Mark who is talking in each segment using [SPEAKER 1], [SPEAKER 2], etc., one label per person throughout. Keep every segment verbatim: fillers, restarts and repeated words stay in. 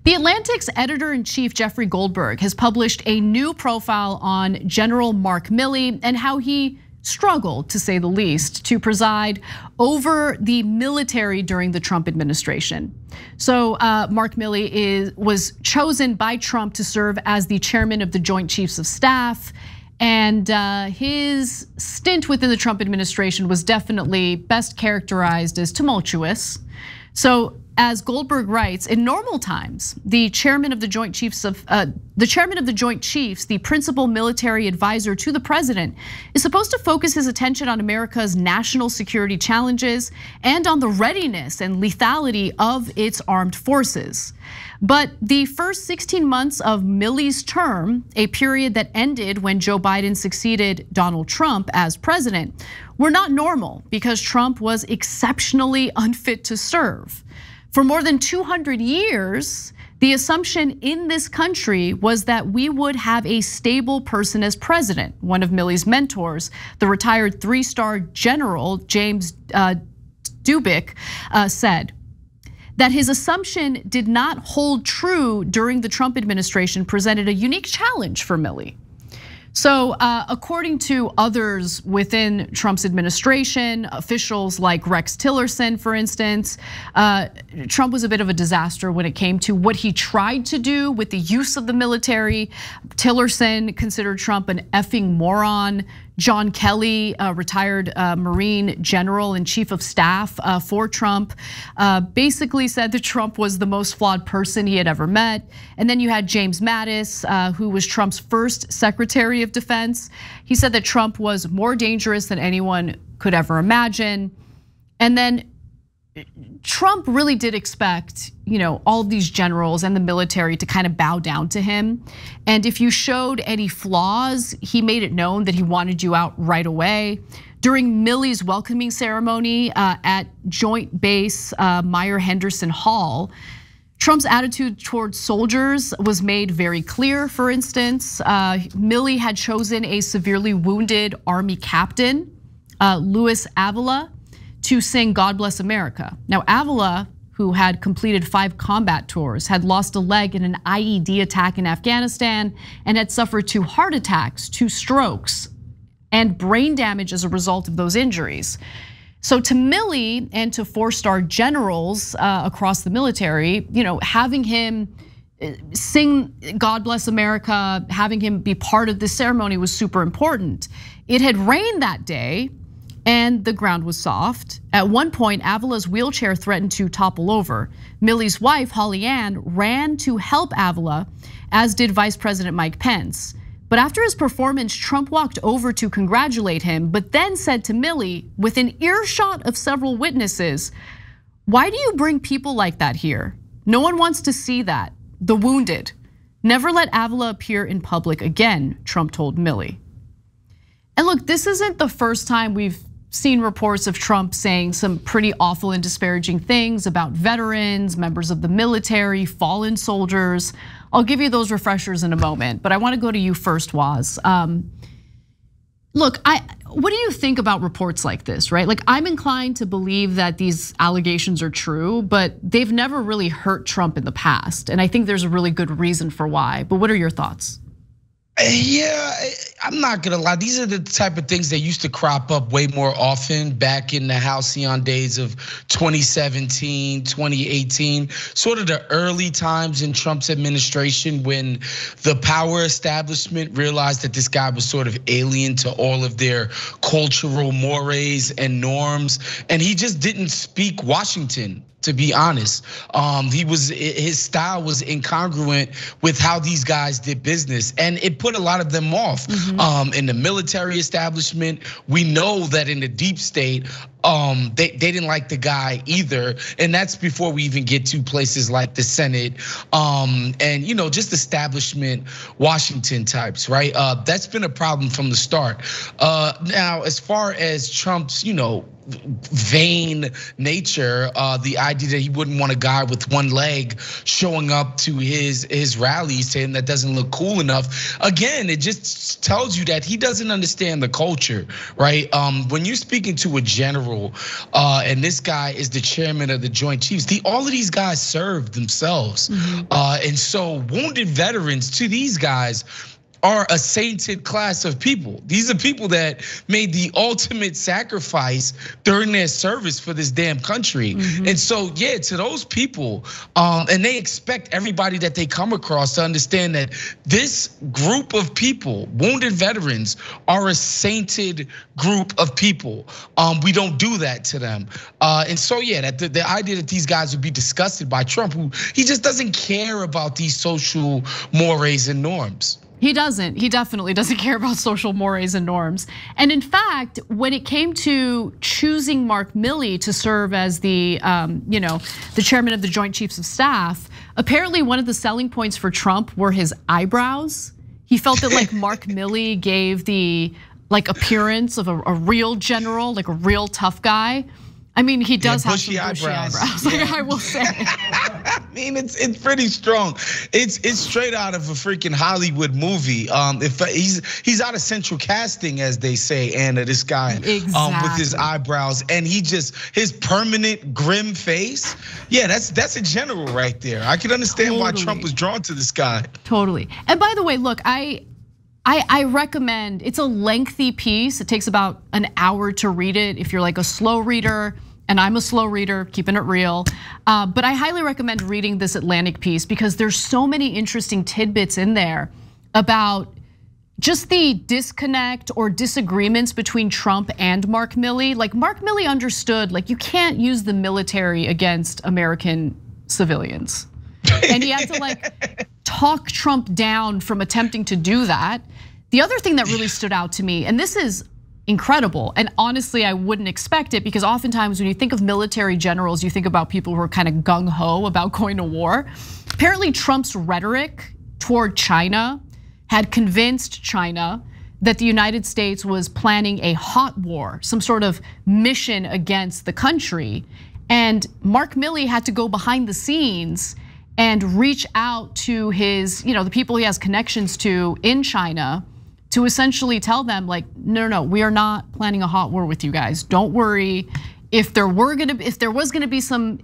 [SPEAKER 1] The Atlantic's editor-in-chief, Jeffrey Goldberg, has published a new profile on General Mark Milley and how he struggled, to say the least, to preside over the military during the Trump administration. So Mark Milley is, was chosen by Trump to serve as the chairman of the Joint Chiefs of Staff. And his stint within the Trump administration was definitely best characterized as tumultuous. So as Goldberg writes, in normal times, the chairman of the Joint Chiefs of uh, the chairman of the Joint Chiefs, the principal military advisor to the president, is supposed to focus his attention on America's national security challenges and on the readiness and lethality of its armed forces. But the first sixteen months of Milley's term, a period that ended when Joe Biden succeeded Donald Trump as president, were not normal because Trump was exceptionally unfit to serve. For more than two hundred years, the assumption in this country was that we would have a stable person as president. One of Milley's mentors, the retired three-star general James Dubick, said that his assumption did not hold true during the Trump administration presented a unique challenge for Milley. So according to others within Trump's administration, officials like Rex Tillerson, for instance, Trump was a bit of a disaster when it came to what he tried to do with the use of the military. Tillerson considered Trump an effing moron. John Kelly, a retired Marine general and chief of staff for Trump, basically said that Trump was the most flawed person he had ever met. And then you had James Mattis, who was Trump's first Secretary of Defense. He said that Trump was more dangerous than anyone could ever imagine. And then Trump really did expect, you know, all of these generals and the military to kind of bow down to him. And if you showed any flaws, he made it known that he wanted you out right away. During Milley's welcoming ceremony at Joint Base Meyer-Henderson Hall, Trump's attitude towards soldiers was made very clear. For instance, Milley had chosen a severely wounded Army captain, Luis Avila, to sing God Bless America. Now, Avila, who had completed five combat tours, had lost a leg in an I E D attack in Afghanistan and had suffered two heart attacks, two strokes, and brain damage as a result of those injuries. So to Milley and to four-star generals across the military, you know, having him sing God Bless America, having him be part of this ceremony was super important. It had rained that day, and the ground was soft. At one point, Avila's wheelchair threatened to topple over. Milley's wife, Holly Ann, ran to help Avila, as did Vice President Mike Pence. But after his performance, Trump walked over to congratulate him, but then said to Milley, within earshot of several witnesses, "Why do you bring people like that here? No one wants to see that, the wounded. Never let Avila appear in public again," Trump told Milley. And look, this isn't the first time we've seen reports of Trump saying some pretty awful and disparaging things about veterans, members of the military, fallen soldiers. I'll give you those refreshers in a moment, but I want to go to you first, Woz. Look, I, what do you think about reports like this, right? Like, I'm inclined to believe that these allegations are true, but they've never really hurt Trump in the past. And I think there's a really good reason for why, but what are your thoughts?
[SPEAKER 2] Yeah, I'm not gonna lie. These are the type of things that used to crop up way more often back in the halcyon days of twenty seventeen, twenty eighteen, sort of the early times in Trump's administration when the power establishment realized that this guy was sort of alien to all of their cultural mores and norms, and he just didn't speak Washington. To be honest, um, he was his style was incongruent with how these guys did business, and it put a lot of them off. Mm-hmm. Um, in the military establishment, we know that in the deep state, um, they, they didn't like the guy either, and that's before we even get to places like the Senate, um, and you know, just establishment Washington types, right? Uh, that's been a problem from the start. Uh, now, as far as Trump's, you know, vain nature, uh, the idea that he wouldn't want a guy with one leg showing up to his his rallies to him that doesn't look cool enough. Again, it just tells you that he doesn't understand the culture, right? Um, when you're speaking to a general general, uh, and this guy is the chairman of the Joint Chiefs. The, all of these guys served themselves. Mm-hmm. uh, and so wounded veterans to these guys are a sainted class of people. These are people that made the ultimate sacrifice during their service for this damn country. Mm-hmm. And so, yeah, to those people, um, and they expect everybody that they come across to understand that this group of people, wounded veterans, are a sainted group of people. Um, we don't do that to them. Uh, and so, yeah, that the, the idea that these guys would be disgusted by Trump, who he just doesn't care about these social mores and norms.
[SPEAKER 1] He doesn't, he definitely doesn't care about social mores and norms. And in fact, when it came to choosing Mark Milley to serve as the, um, you know, the chairman of the Joint Chiefs of Staff, apparently one of the selling points for Trump were his eyebrows. He felt that like Mark Milley gave the like appearance of a, a real general, like a real tough guy. I mean, he does yeah, have some bushy eyebrows. eyebrows yeah. I will say.
[SPEAKER 2] I mean, it's it's pretty strong. It's it's straight out of a freaking Hollywood movie. Um, if he's he's out of central casting, as they say, Anna, this guy,
[SPEAKER 1] exactly.
[SPEAKER 2] um, with his eyebrows, and he just his permanent grim face. Yeah, that's that's a general right there. I can understand totally. why Trump was drawn to this guy.
[SPEAKER 1] Totally. And by the way, look, I. I, I recommend, it's a lengthy piece. It takes about an hour to read it if you're like a slow reader, and I'm a slow reader, keeping it real. Uh, but I highly recommend reading this Atlantic piece because there's so many interesting tidbits in there about just the disconnect or disagreements between Trump and Mark Milley. Like Mark Milley understood, like you can't use the military against American civilians. And he had to like talk Trump down from attempting to do that. The other thing that really stood out to me, and this is incredible, and honestly, I wouldn't expect it because oftentimes when you think of military generals, you think about people who are kind of gung-ho about going to war. Apparently, Trump's rhetoric toward China had convinced China that the United States was planning a hot war, some sort of mission against the country. And Mark Milley had to go behind the scenes and reach out to his, you know, the people he has connections to in China to essentially tell them like, no, no, no, we are not planning a hot war with you guys. Don't worry. If there were gonna, if there was gonna be some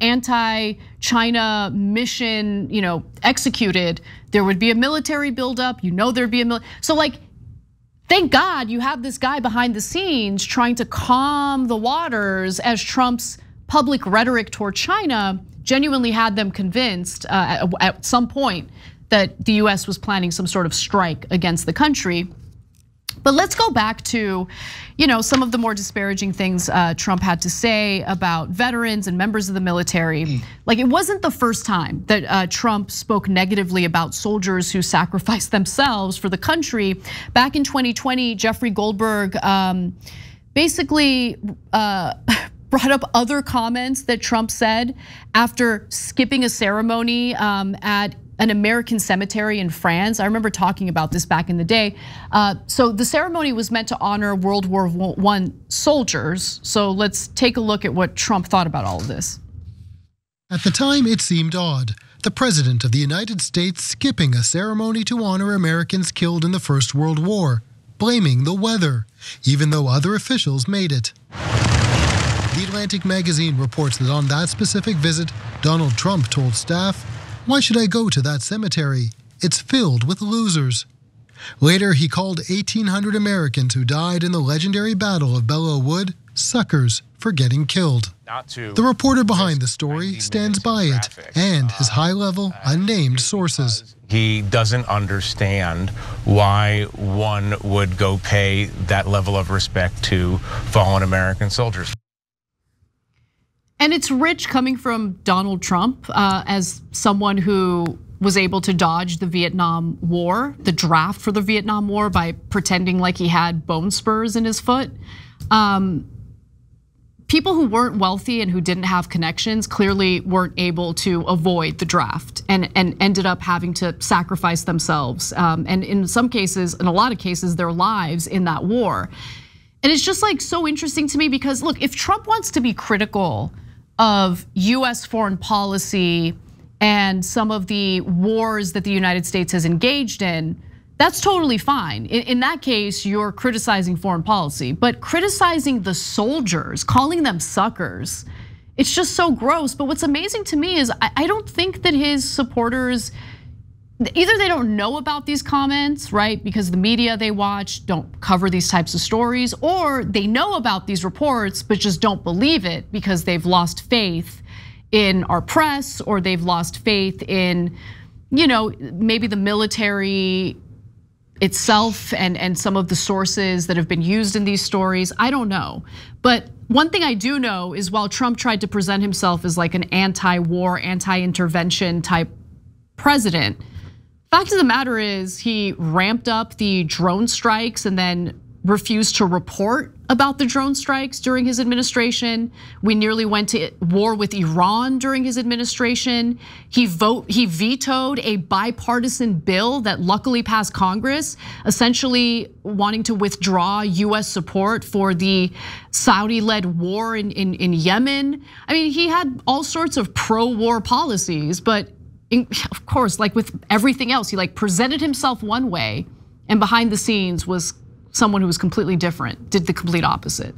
[SPEAKER 1] anti-China mission, you know, executed, there would be a military buildup. You know, there'd be a military. So like, thank God you have this guy behind the scenes trying to calm the waters as Trump's public rhetoric toward China genuinely had them convinced uh, at some point that the U S was planning some sort of strike against the country. But let's go back to, you know, some of the more disparaging things uh, Trump had to say about veterans and members of the military. Like it wasn't the first time that uh, Trump spoke negatively about soldiers who sacrificed themselves for the country. Back in twenty twenty, Jeffrey Goldberg um, basically uh, brought up other comments that Trump said after skipping a ceremony at an American cemetery in France. I remember talking about this back in the day. So the ceremony was meant to honor World War One soldiers. So let's take a look at what Trump thought about all of this.
[SPEAKER 3] At the time, it seemed odd. The president of the United States skipping a ceremony to honor Americans killed in the First World War, blaming the weather, even though other officials made it. The Atlantic magazine reports that on that specific visit, Donald Trump told staff, "Why should I go to that cemetery? It's filled with losers." Later, he called eighteen hundred Americans who died in the legendary Battle of Belleau Wood suckers for getting killed. The reporter behind the story stands by it and his high-level, unnamed sources.
[SPEAKER 4] He doesn't understand why one would go pay that level of respect to fallen American soldiers.
[SPEAKER 1] And it's rich coming from Donald Trump uh, as someone who was able to dodge the Vietnam War, the draft for the Vietnam War, by pretending like he had bone spurs in his foot. Um, people who weren't wealthy and who didn't have connections clearly weren't able to avoid the draft and, and ended up having to sacrifice themselves. Um, and in some cases, in a lot of cases, their lives in that war. And it's just like so interesting to me because look, if Trump wants to be critical of U S foreign policy and some of the wars that the United States has engaged in, that's totally fine. In, in that case, you're criticizing foreign policy, but criticizing the soldiers, calling them suckers, it's just so gross. But what's amazing to me is I, I don't think that his supporters, either they don't know about these comments, right? Because the media they watch don't cover these types of stories, or they know about these reports, but just don't believe it because they've lost faith in our press, or they've lost faith in, you know, maybe the military itself and, and some of the sources that have been used in these stories. I don't know. But one thing I do know is while Trump tried to present himself as like an anti-war, anti-intervention type president, fact of the matter is he ramped up the drone strikes and then refused to report about the drone strikes during his administration. We nearly went to war with Iran during his administration. He vote he vetoed a bipartisan bill that luckily passed Congress, essentially wanting to withdraw U S support for the Saudi-led war in, in, in Yemen. I mean, he had all sorts of pro-war policies, but of course, like with everything else, he like presented himself one way and behind the scenes was someone who was completely different, did the complete opposite.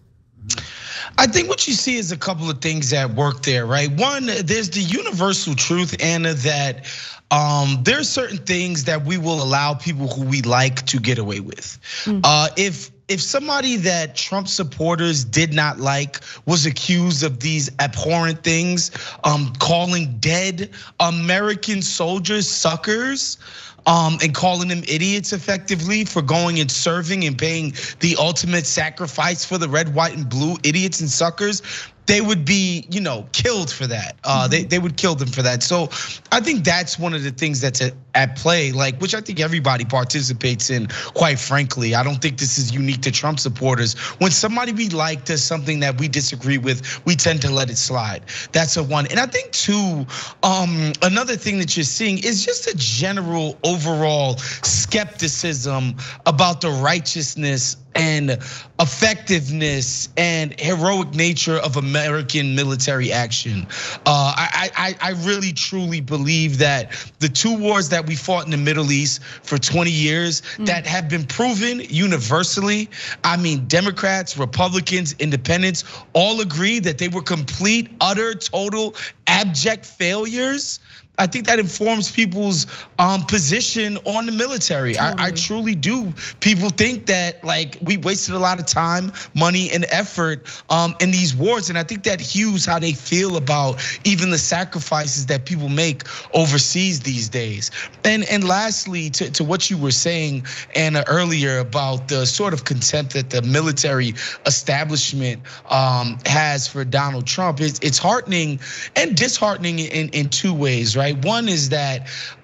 [SPEAKER 2] I think what you see is a couple of things that work there, right? One, there's the universal truth, Anna, that um, there's certain things that we will allow people who we like to get away with. Mm-hmm. Uh, if If somebody that Trump supporters did not like was accused of these abhorrent things, um, calling dead American soldiers suckers, Um, and calling them idiots effectively for going and serving and paying the ultimate sacrifice for the red, white, and blue, idiots and suckers, they would be, you know, killed for that. Uh, they they would kill them for that. So I think that's one of the things that's at, at play, like which I think everybody participates in. Quite frankly, I don't think this is unique to Trump supporters. When somebody we like does something that we disagree with, we tend to let it slide. That's a one. And I think two, um, another thing that you're seeing is just a general overall skepticism about the righteousness and effectiveness and heroic nature of American military action. Uh, I, I, I really truly believe that the two wars that we fought in the Middle East for twenty years mm. that have been proven universally, I mean, Democrats, Republicans, independents, all agree that they were complete, utter, total, abject failures. I think that informs people's um, position on the military. Totally. I, I truly do. People think that like we wasted a lot of time, money, and effort um, in these wars, and I think that hews how they feel about even the sacrifices that people make overseas these days. And and lastly, to, to what you were saying, Anna, earlier about the sort of contempt that the military establishment um, has for Donald Trump, it's, it's heartening and disheartening in, in two ways, right? One is that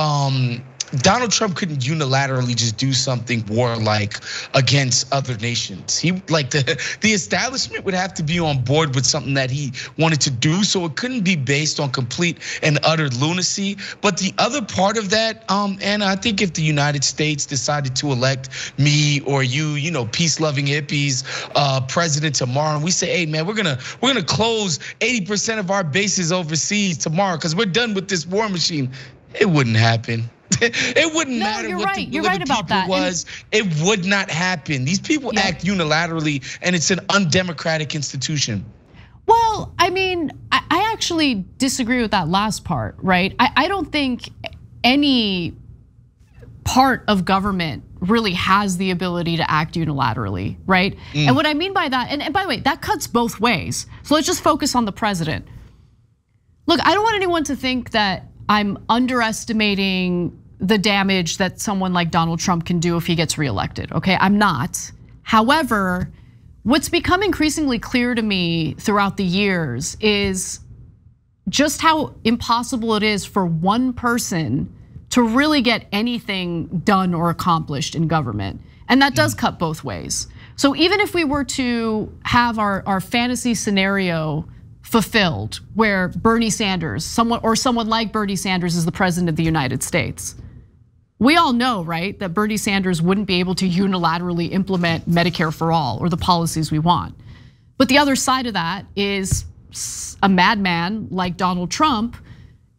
[SPEAKER 2] um, Donald Trump couldn't unilaterally just do something warlike against other nations. He like the the establishment would have to be on board with something that he wanted to do, so it couldn't be based on complete and utter lunacy. But the other part of that, um, and I think if the United States decided to elect me or you, you know, peace-loving hippies, uh, president tomorrow, and we say, hey man, we're gonna we're gonna close eighty percent of our bases overseas tomorrow because we're done with this war machine, it wouldn't happen. It wouldn't
[SPEAKER 1] no,
[SPEAKER 2] matter
[SPEAKER 1] you're
[SPEAKER 2] what
[SPEAKER 1] right.
[SPEAKER 2] the
[SPEAKER 1] You're
[SPEAKER 2] will
[SPEAKER 1] right
[SPEAKER 2] of the
[SPEAKER 1] about
[SPEAKER 2] people
[SPEAKER 1] that.
[SPEAKER 2] was. And it would not happen. These people yeah. act unilaterally, and it's an undemocratic institution.
[SPEAKER 1] Well, I mean, I actually disagree with that last part, right? I don't think any part of government really has the ability to act unilaterally, right? Mm. And what I mean by that, and by the way, that cuts both ways. So let's just focus on the president. Look, I don't want anyone to think that I'm underestimating the damage that someone like Donald Trump can do if he gets reelected, okay? I'm not. However, what's become increasingly clear to me throughout the years is just how impossible it is for one person to really get anything done or accomplished in government. And that does cut both ways. So even if we were to have our, our fantasy scenario fulfilled, where Bernie Sanders, someone or someone like Bernie Sanders is the president of the United States. We all know, right, that Bernie Sanders wouldn't be able to unilaterally implement Medicare for all or the policies we want. But the other side of that is a madman like Donald Trump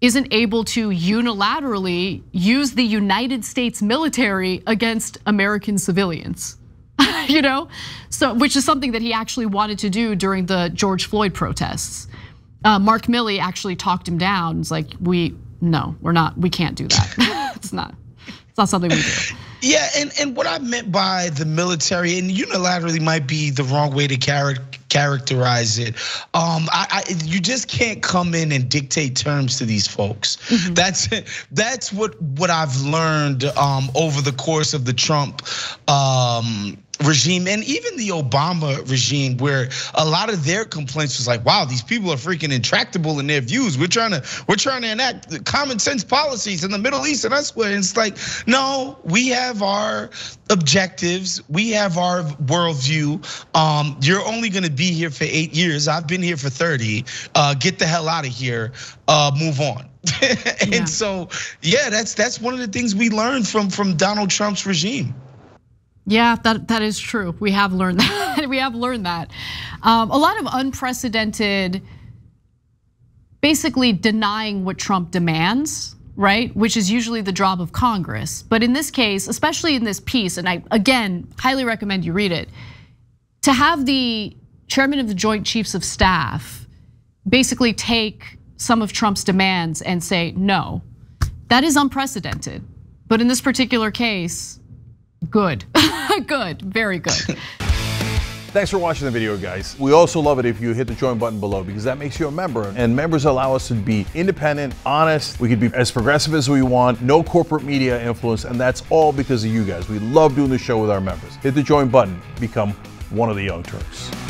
[SPEAKER 1] isn't able to unilaterally use the United States military against American civilians. You know, so which is something that he actually wanted to do during the George Floyd protests. Uh, Mark Milley actually talked him down. It's like, we no, we're not, we can't do that. It's not, it's not something we do.
[SPEAKER 2] Yeah, and, and what I meant by the military, and unilaterally might be the wrong way to char characterize it. Um, I, I, you just can't come in and dictate terms to these folks. Mm-hmm. That's that's what what I've learned um, over the course of the Trump um, regime and even the Obama regime, where a lot of their complaints was like, wow, these people are freaking intractable in their views. We're trying to we're trying to enact common sense policies in the Middle East and elsewhere. And it's like, no, we have our objectives, we have our worldview. Um, you're only gonna be here for eight years. I've been here for thirty. Uh, get the hell out of here. Uh, move on. and yeah. so, yeah, that's that's one of the things we learned from from Donald Trump's regime.
[SPEAKER 1] Yeah, that, that is true. We have learned that. We have learned that. Um, a lot of unprecedented, basically denying what Trump demands, right? Which is usually the job of Congress. But in this case, especially in this piece, and I, again, highly recommend you read it, to have the chairman of the Joint Chiefs of Staff basically take some of Trump's demands and say, no, that is unprecedented. But in this particular case, good, good, very good.
[SPEAKER 5] Thanks for watching the video, guys. We also love it if you hit the join button below, because that makes you a member, and members allow us to be independent, honest. We can be as progressive as we want, no corporate media influence, and that's all because of you guys. We love doing the show with our members. Hit the join button, become one of the Young Turks.